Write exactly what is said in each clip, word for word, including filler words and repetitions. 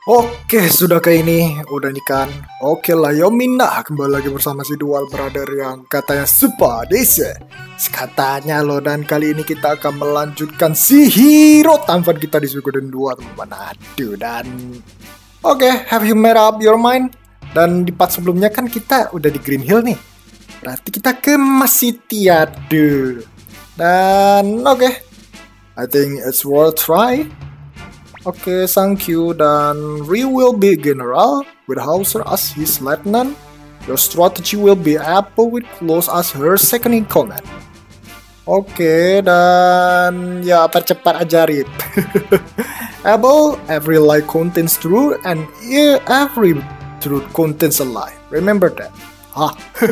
Oke, sudah kayak ini, udah nih kan. Oke lah, Yomina kembali lagi bersama si Dual Brother yang katanya super desa. Katanya loh, dan kali ini kita akan melanjutkan si hero tampan kita di Suikoden dua, teman-teman. Aduh, dan oke, have you made up your mind? Dan di part sebelumnya kan kita udah di Green Hill nih. Berarti kita ke City, aduh. Dan oke, I think it's worth try. Oke, okay, thank you. Dan Ryu will be general with Hauser as his lieutenant. Your strategy will be Apple with Close as her second in command. Oke, okay, dan ya percepat aja Rip. Apple, every lie contains truth and every truth contains a lie. Remember that. Hah.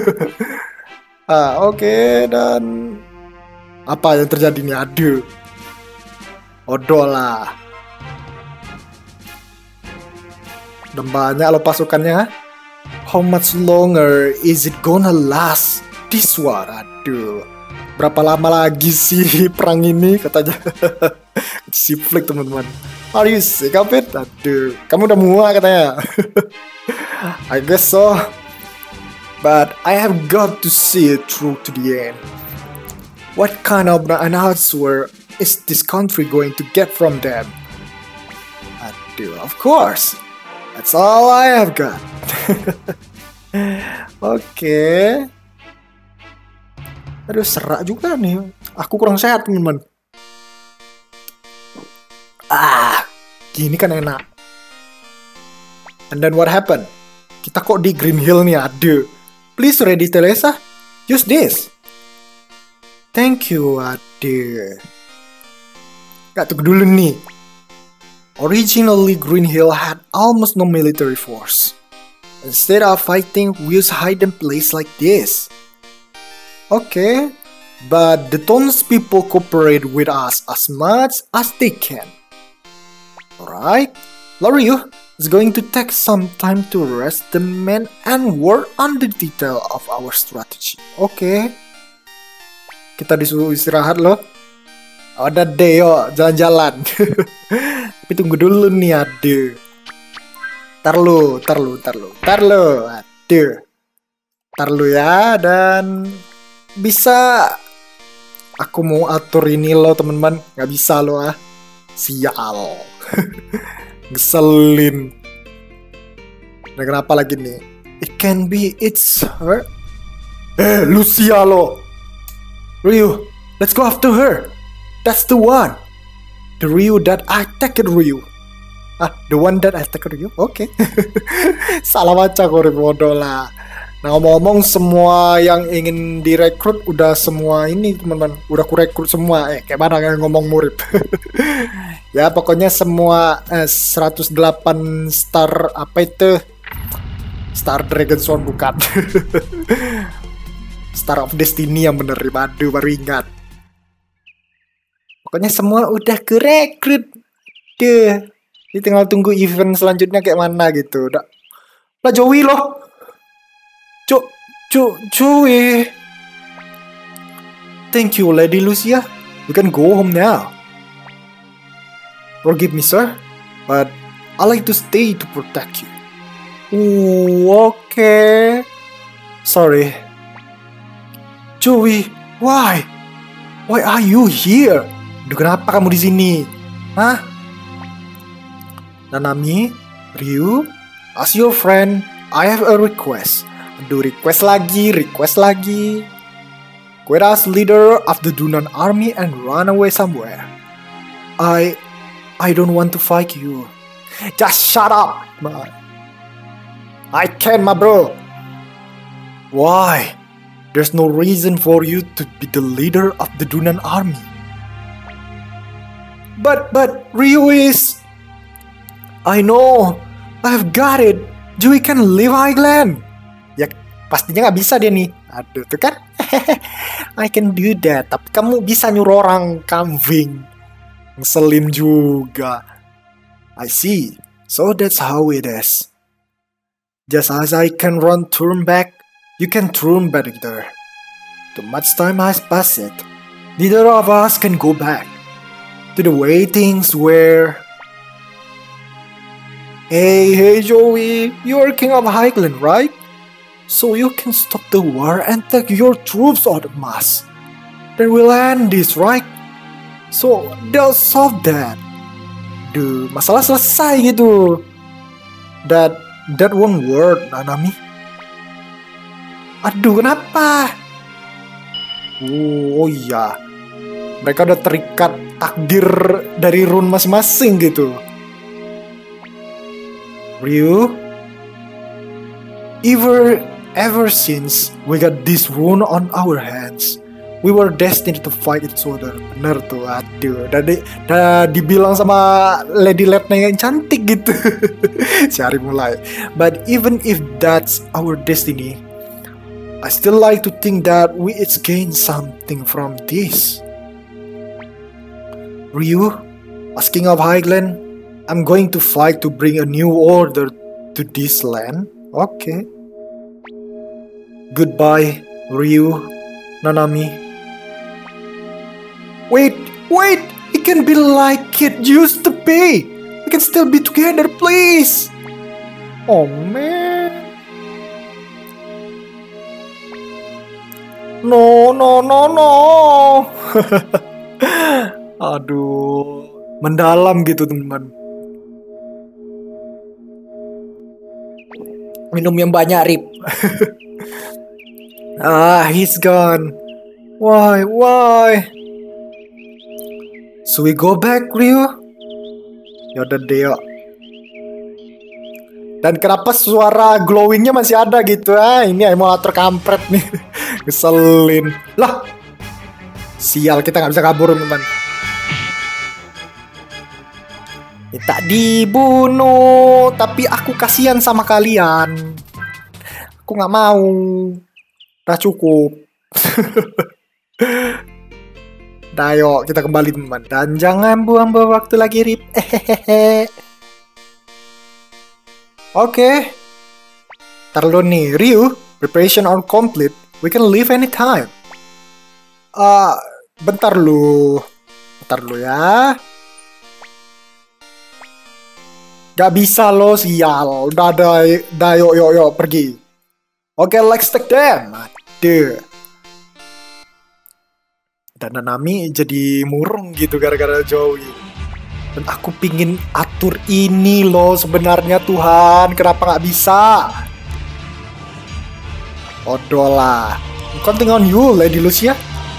ah, oke, okay, dan apa yang terjadi nih? Aduh. Odoh lah. Dan banyak loh pasukannya. How much longer is it gonna last? This war, aduh. Berapa lama lagi sih perang ini katanya. Si Flick teman-teman. Are you sick of it? Aduh, kamu udah muak katanya. I guess so. But I have got to see it through to the end. What kind of an answer is this country going to get from them? Aduh, of course. That's all I have got. Oke. Okay. Aduh, serak juga nih. Aku kurang sehat, teman-teman. Ah, gini kan enak. And then what happened? Kita kok di Green Hill nih, aduh. Please ready, Telesa. Use this. Thank you, aduh. Gak tunggu dulu nih. Originally, Green Hill had almost no military force. Instead of fighting, we use hidden place like this. Okay, but the townspeople cooperate with us as much as they can. Alright, Loryu is going to take some time to rest the men and work on the detail of our strategy. Okay, kita disuruh istirahat loh. Udah deh, yuk jalan-jalan. Tapi tunggu dulu nih, aduh. Tar lu, tar lu, tar lu, tar lu, aduh. Tar lu ya, dan bisa aku mau atur ini loh teman-teman, nggak bisa loh ah. Sial. Ngeselin. Dan kenapa lagi nih? It can be it's her. Eh, Lucia lo. Ryu, let's go after her. That's the one. The Ryu that attacked Ryu. Ah, the one that attacked Ryu? Oke. Okay. Salah baca gue, bodoh lah. Nah, ngomong-ngomong, semua yang ingin direkrut udah semua ini, teman-teman. Udah kurekrut semua. Eh, kayak mana yang ngomong murid. Ya, pokoknya semua eh, seratus delapan star, apa itu? Star Dragon Sword bukan. Star of Destiny yang bener, aduh, baru ingat. Pokoknya semua udah kerekrut. Deh. Ini tinggal tunggu event selanjutnya kayak mana gitu. Udah. Lah Joey loh. Cuk, cuk, Joey. Thank you, Lady Lucia. You can go home now. Forgive me, sir. But I like to stay to protect you. Ooh, okay. Sorry. Joey, why? Why are you here? Duh, kenapa kamu di sini? Hah? Nanami, Ryu, as your friend, I have a request. Aduh, request lagi, request lagi. Quit as leader of the Dunan army and run away somewhere. I, I don't want to fight you. Just shut up, man. I can, my bro. Why? There's no reason for you to be the leader of the Dunan army. But, but, Ryu is... I know, I've got it. Joey can leave Highland. Ya, pastinya gak bisa dia nih. Aduh, tuh kan? I can do that. Tapi kamu bisa nyuruh orang kambing. Ngeselin juga. I see. So that's how it is. Just as I can run turn back, you can turn back there. Too much time has passed. Neither of us can go back to the way things were. Hey, hey Joey, you are king of Highland, right? So you can stop the war and take your troops out of mass. Then we'll end this, right? So they'll solve that. Duh, masalah selesai gitu. That that won't work, Nanami. Aduh, kenapa? Oh, oh iya, mereka udah terikat takdir dari rune masing-masing gitu. Ryu, ever ever since we got this rune on our hands, we were destined to fight each other. Bener tuh, aduh. Udah, di, udah dibilang sama Lady Letna yang cantik gitu. Si Ari mulai. But even if that's our destiny, I still like to think that we each gain something from this. Ryu, as King of Highland, I'm going to fight to bring a new order to this land. Okay. Goodbye, Ryu, Nanami. Wait, wait! It can be like it used to be! We can still be together, please! Oh man. No, no, no, no. Aduh, mendalam gitu teman-teman. Minum yang banyak, Rip. Ah, he's gone. Why, why? So we go back, Ryu? Yaudah deh, yuk. Dan kenapa suara glowingnya masih ada gitu? Ah, ini emulator kampret nih. Keselin. Lah, sial, kita nggak bisa kabur, teman. Minta dibunuh, tapi aku kasihan sama kalian. Aku nggak mau. Udah cukup. Nah, yuk, kita kembali, teman. Dan jangan buang-buang waktu lagi, Rip. Hehehe. Oke. Okay. Ntar dulu nih, Ryu. Preparation are complete. We can leave anytime. Ah, uh, bentar lu. Bentar lu ya. Gak bisa lo, sial. Udah ada, udah yuk, yuk, yuk, pergi. Oke, okay, let's take them. Aduh. Dan Nanami jadi murung gitu gara-gara Joey. Dan aku pingin atur ini loh sebenarnya, Tuhan. Kenapa gak bisa? Odoh lah. Counting on you, Lady Lucia.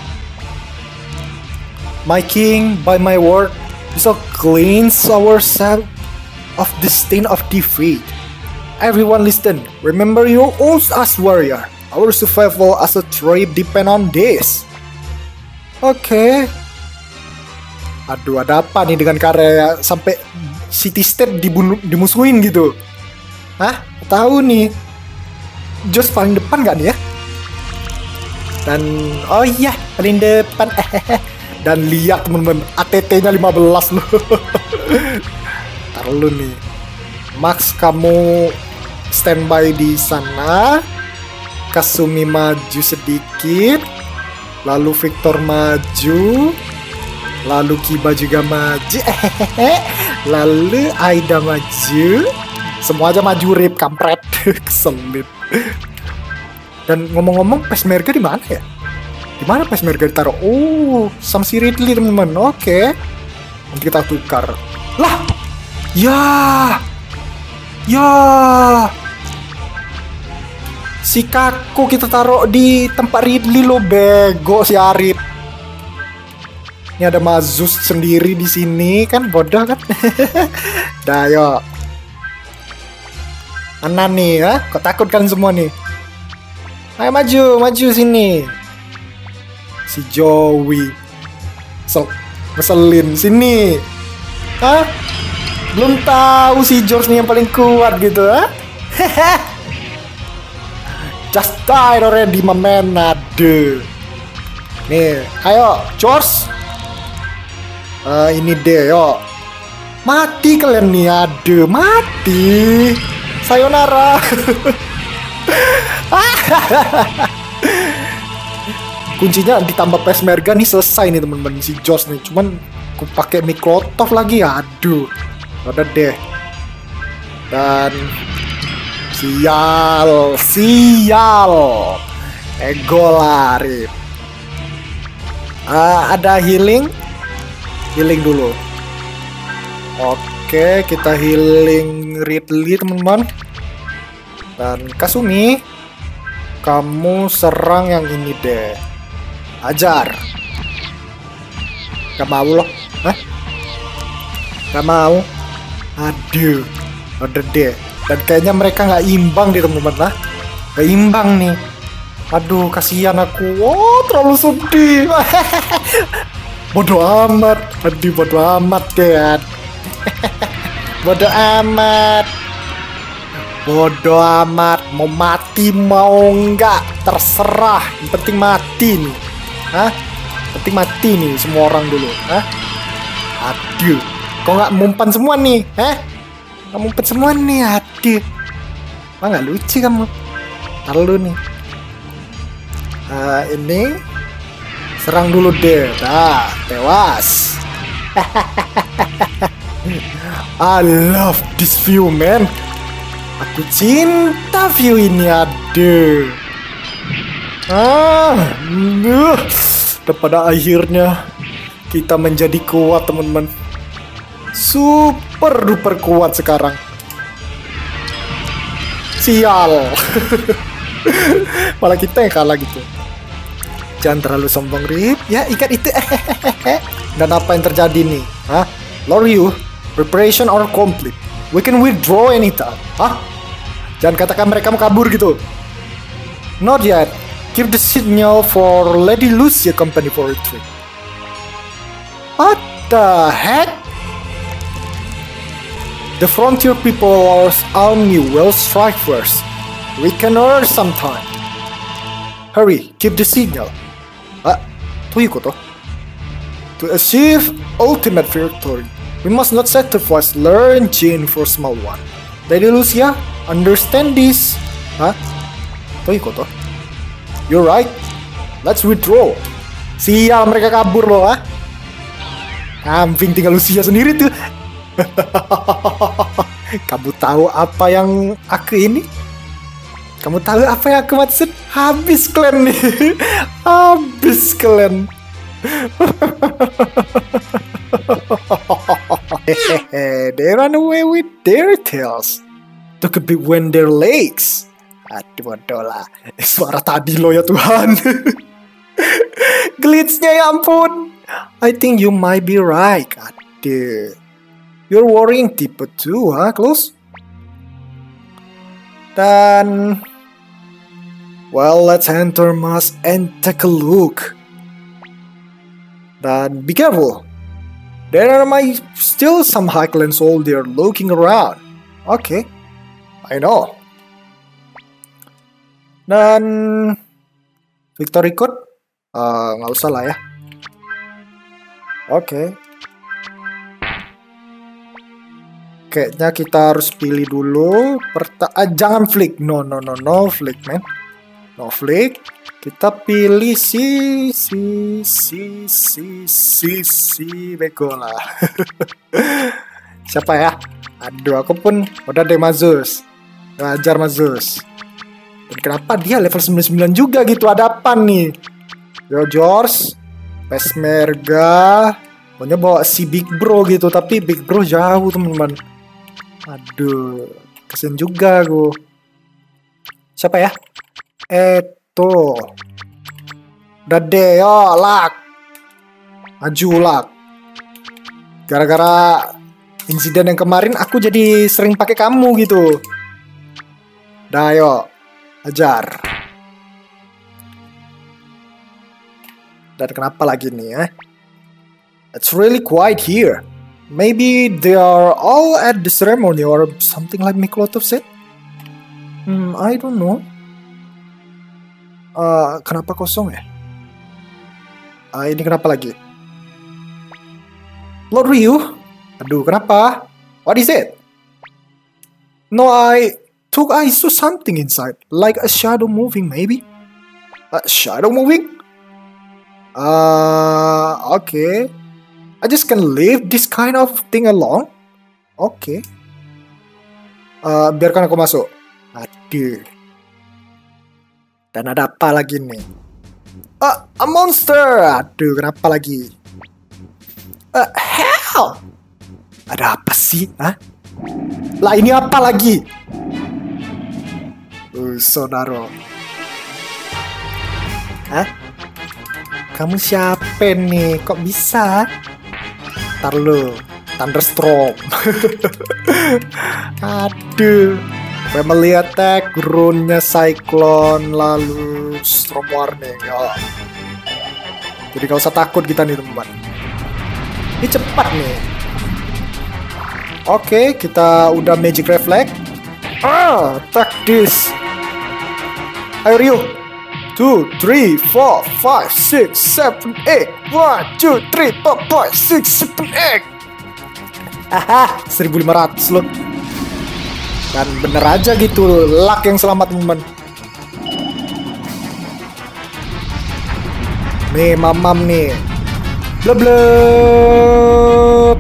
My king, by my word, we shall cleanse ourselves of the stain of defeat. Everyone listen. Remember you oath as warrior. Our survival as a tribe depend on this. Oke. Okay. Aduh, ada apa nih dengan karya sampai City State dibunuh, dimusuhin gitu? Hah? Tahu nih. Just paling depan gak nih ya? Dan oh iya, paling depan. Dan lihat temen-temen, A T T-nya lima belas loh. Ntar lu nih. Max, kamu standby di sana. Kasumi maju sedikit. Lalu Victor maju. Lalu Kiba juga maju. Lalu Aida maju. Semua aja maju, Rip, kampret. Keselip. Dan ngomong-ngomong, Peshmerga di mana ya? Di mana Peshmerga ditaruh? Oh, sama si Ridley, teman-teman. Oke. Okay. Nanti kita tukar. Lah. Ya. Ya. Si Kako kita taruh di tempat Ridley lo, bego si Arif. Ini ada Mazus sendiri di sini kan, bodoh kan? Dah, yuk. Mana nih ya? Kok takut kalian semua nih? Ayo maju, maju sini. Si Joey. Sel ngeselin sini. Hah? Belum tahu si George nih yang paling kuat gitu, ha? Just die already, my man. Aduh. Nih, ayo, George. Uh, ini deh, yuk. Mati kalian nih, aduh, mati. Sayonara. Kuncinya ditambah Peshmerga nih, selesai nih teman-teman si Josh nih. Cuman aku pakai Mikrotov lagi, aduh. Udah deh. Dan sial, sial. Ego lari. Uh, ada healing, healing dulu. Oke, kita healing Ridley teman-teman. Dan Kasumi, kamu serang yang ini deh. Ajar. Gak mau loh. Hah? Gak mau. Aduh. Udah deh. Dan kayaknya mereka gak imbang deh teman-teman lah. Gak imbang nih. Aduh, kasihan aku. Oh, terlalu sedih. Bodoh amat. Aduh, bodoh amat deh. Bodoh amat. Bodoh amat. Mau mati mau enggak terserah. Yang penting mati nih. Hah? Penting mati nih semua orang dulu. Hah? Aduh. Kok nggak mumpan semua nih? Hah? Nggak mumpan semua nih. Aduh. Wah, nggak lucu kamu. Lalu nih. Uh, ini serang dulu deh. Dah, tewas. I love this view, man. Aku cinta view ini. Aduh. Ah, uh, dan pada akhirnya kita menjadi kuat, teman-teman. Super duper kuat sekarang. Sial. Malah kita yang kalah gitu. Jangan terlalu sombong, Rip. Ya, ikat itu. Dan apa yang terjadi nih? Hah? Lord Ryu, preparation are complete. We can withdraw anytime. Hah? Jangan katakan mereka mau kabur gitu. Not yet. Give the signal for Lady Lucia company for retreat. What the heck? The frontier people's army will strike first. We can earn some time. Hurry, give the signal. Ah, どういうこと? To achieve ultimate victory, we must not sacrifice Learn Jin for small one. Lady Lucia, understand this? Hah? どういうこと? You're right. Let's withdraw. Sial, mereka kabur loh, ah. Kambing tinggal Lucia sendiri tuh. Kamu tahu apa yang aku ini? Kamu tahu apa yang aku maksud? Habis kalian nih. Habis kalian. They run away with their tails. Took a bit when their legs. Aduh, bodoh lah. Suara tadi lo ya Tuhan. Glitchnya ya ampun. I think you might be right. Aduh. You're worrying tipe too, huh, Close? Dan... Well, let's enter mass and take a look. Dan be careful. There are my still some Highland soldier looking around. Okay, I know. Dan victory code uh, nggak usah lah ya. Oke. Okay. Kayaknya kita harus pilih dulu. Perta ah, jangan flick. No, no, no, no flick, man. No flick. Kita pilih si si si si si si beko lah. Siapa ya? Aduh, aku pun udah deh Mazus. Ngajar Mazus. Dan kenapa dia level sembilan puluh sembilan juga gitu? Ada apa nih? Yo George, Pesmerga, pokoknya bawa si Big Bro gitu. Tapi Big Bro jauh teman-teman. Aduh, kesian juga aku. Siapa ya? Eto. Dade, yo, lak. Maju, lak. Gara-gara insiden yang kemarin, aku jadi sering pakai kamu gitu. Dah, yo. Ajar. Dan kenapa lagi nih, eh? It's really quiet here. Maybe they are all at the ceremony or something like Miklotov said. Hmm, I don't know. Uh, kenapa kosong ya? Uh, ini kenapa lagi? Lord Ryu? Aduh, kenapa? What is it? No, I took I saw something inside, like a shadow moving, maybe. A shadow moving? Uh, okay. I just can leave this kind of thing alone. Okay. Uh, biarkan aku masuk. Aduh. Dan ada apa lagi nih? Uh, a monster. Aduh, kenapa lagi? Uh, hell. Ada apa sih? Hah? Lah ini apa lagi? Uh, saudara. Hah? Kamu siapa nih? Kok bisa? Ntar lu, Thunderstorm. Aduh. Family attack, rune-nya Cyclone, lalu Storm Warning. Oh. Jadi gak usah takut kita nih teman-teman. Ini cepat nih. Oke, kita udah Magic Reflect. Ah, attack this. Ayo Ryu. two, three, four, five, six, seven, eight. one, two, three, four, five, six, seven, eight. Haha, seribu lima ratus loh. Dan bener aja gitu, luck yang selamat teman-teman. Nih, mamam nih. Blub blub.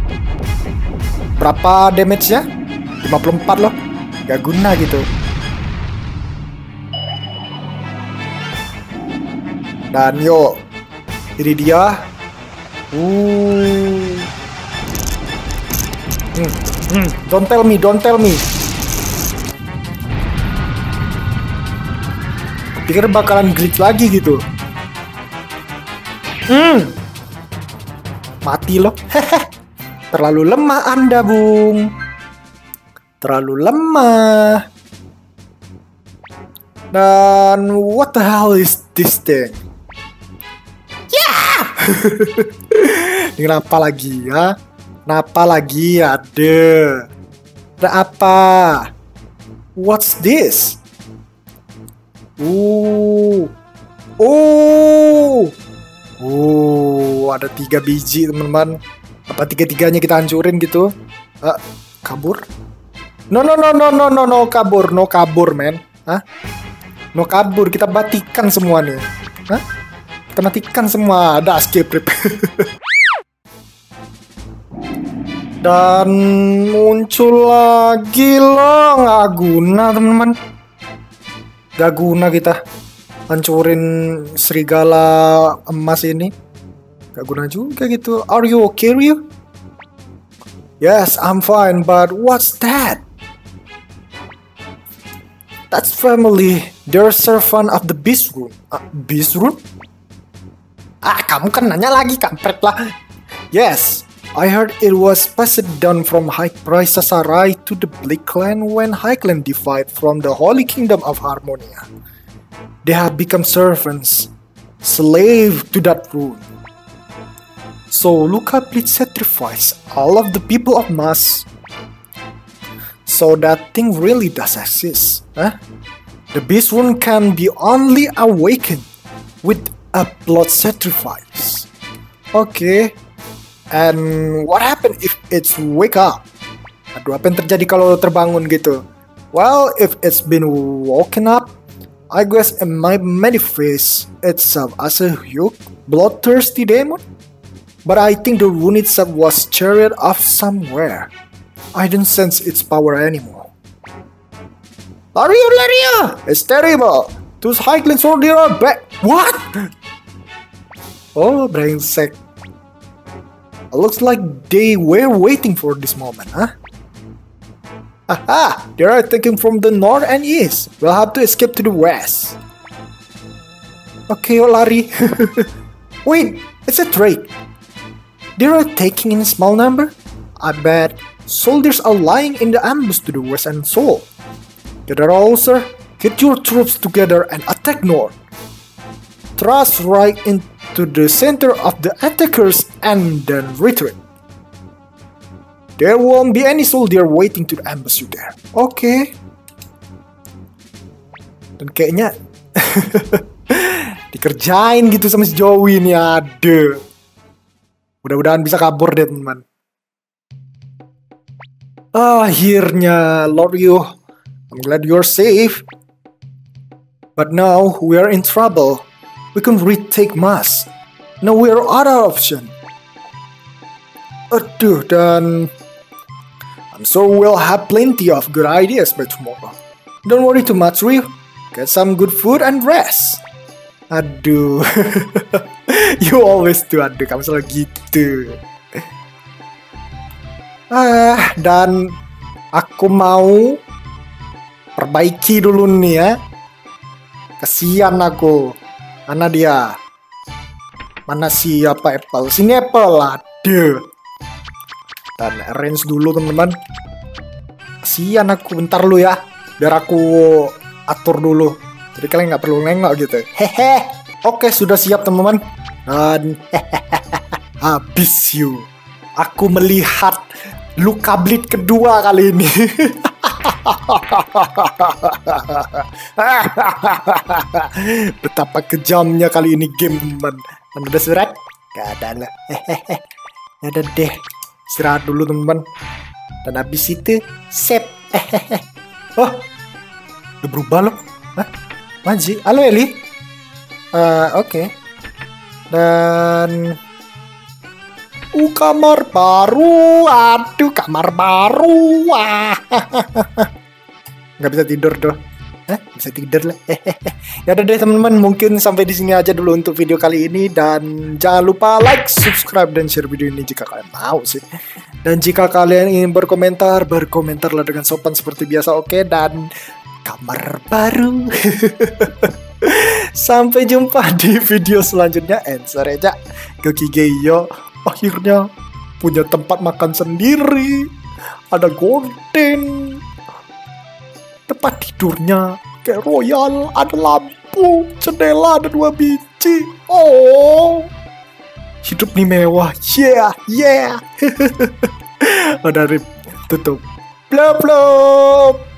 Berapa damage-nya? lima puluh empat loh. Gak guna gitu. Dan yuk, ini dia. Uh. Hmm, hmm, don't tell me, don't tell me. Pikir bakalan glitch lagi gitu. Hmm, mati loh. Terlalu lemah Anda, Bung. Terlalu lemah. Dan what the hell is this thing? Yeah! Ini kenapa lagi ya? Kenapa lagi? Ada. Ada apa? What's this? Uh. Oh. Oh, ada tiga biji teman-teman. Apa tiga-tiganya kita hancurin gitu? Uh, kabur? No no no no no no no kabur, no kabur men. Hah? No kabur, kita matikan semua nih. Hah? Kita matikan semua. Ada escape rip. Dan muncul lagi loh. Nggak guna teman-teman. Nggak guna kita hancurin serigala emas ini. Nggak guna juga gitu. Are you okay, Ryu? Yes, I'm fine, but what's that? That's family. They're servant of the Beast Rune. Uh, Beast Rune? Ah, kamu kan nanya lagi, kampret lah. Yes, I heard it was passed down from High Priestess Sarai to the Bleak Clan when High Clan divided from the Holy Kingdom of Harmonia. They have become servants, slave to that rune. So Luca please sacrifice all of the people of Mas. So that thing really does exist, huh? The Beast Rune can be only awakened with a blood sacrifice. Okay, and what happens if it's wake up? Aduh, apa yang terjadi kalau terbangun gitu? Well, if it's been woken up, I guess it might manifest itself as a huge bloodthirsty demon. But I think the rune itself was charred off somewhere. I don't sense its power anymore. Lario, Lario! It's terrible! Those Highland soldiers are back! What? Oh, brengsek. Looks like they were waiting for this moment, huh? Aha! They are attacking from the north and east. We'll have to escape to the west. Okay, oh, lari. Wait, it's a trade. They are taking in a small number? I bet soldiers are lying in the ambush to the west and south. Gather all, sir. Get your troops together and attack north. Thrust right into the center of the attackers and then retreat. There won't be any soldier waiting to ambush you there. Oke. Okay. Dan kayaknya dikerjain gitu sama si Joey nih, ada. Mudah-mudahan bisa kabur deh teman-teman. Akhirnya, Lord Ryu, I'm glad you're safe. But now we are in trouble. We can retake Mas. Now we are out of option. Aduh, dan I'm sure we'll have plenty of good ideas by tomorrow. Don't worry too much, Ryu. Get some good food and rest. Aduh. You always do, aduh, kamu selalu gitu. Ah, dan aku mau perbaiki dulu nih ya. Kasian aku. Mana dia? Mana siapa Apple? Sini Apple, aduh. Dan arrange dulu teman-teman. Kasian aku, bentar lu ya. Biar aku atur dulu. Jadi kalian nggak perlu nengok gitu. Hehe. Oke, sudah siap teman-teman. Dan habis you. Aku melihat luka bleed kedua kali ini. Betapa kejamnya kali ini game teman. Ada surat? Gak ada lah. Ya udah deh. Istirahat dulu teman. Dan habis itu save. Oh, udah berubah loh. Hah? Maji. Halo Eli. Uh, Oke. Okay. Dan uh, kamar baru. Aduh, kamar baru. Wah. Nggak bisa tidur doh. Hah? Bisa tidur lah. Ya udah deh teman-teman, mungkin sampai di sini aja dulu untuk video kali ini, dan jangan lupa like, subscribe, dan share video ini jika kalian mau sih. Dan jika kalian ingin berkomentar, berkomentarlah dengan sopan seperti biasa, oke? Okay? Dan kamar baru. Sampai jumpa di video selanjutnya. And sorry aja, Gokigeyo akhirnya punya tempat makan sendiri. Ada gorden. Tempat tidurnya kayak royal, ada lampu, jendela ada dua biji. Oh, hidup nih mewah, yeah, yeah. Udah rip, tutup, blop blop.